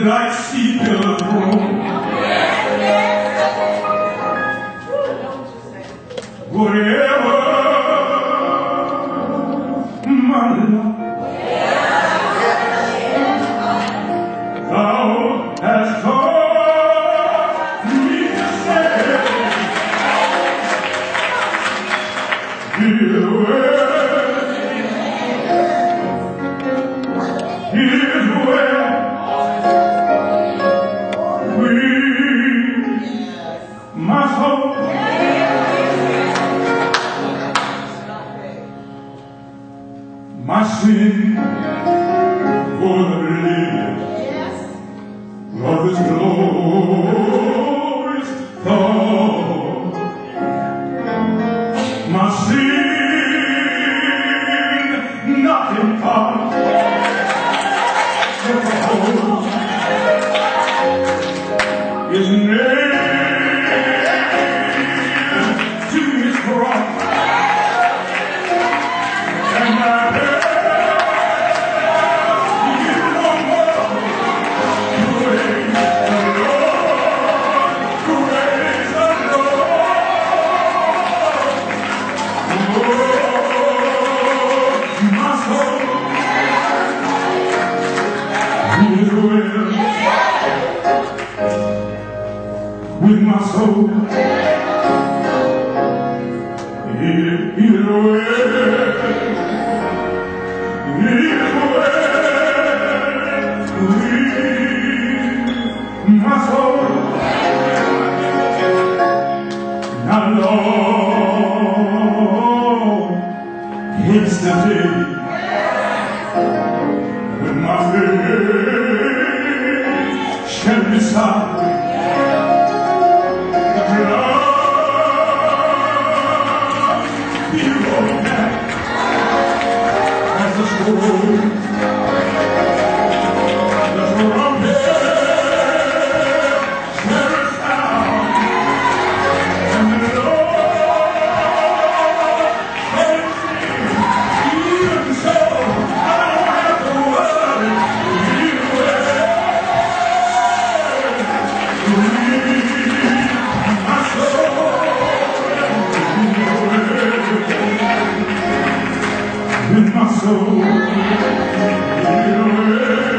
like sea billows roll. Whatever my love, thou hast taught me to say, here's where we must hope. My sin for the relief of this glorious thought. My sin, nothing but His nailed to His cross, and my with my soul, my soul, not Lord, it's the day when my faith shall be silent. With my soul,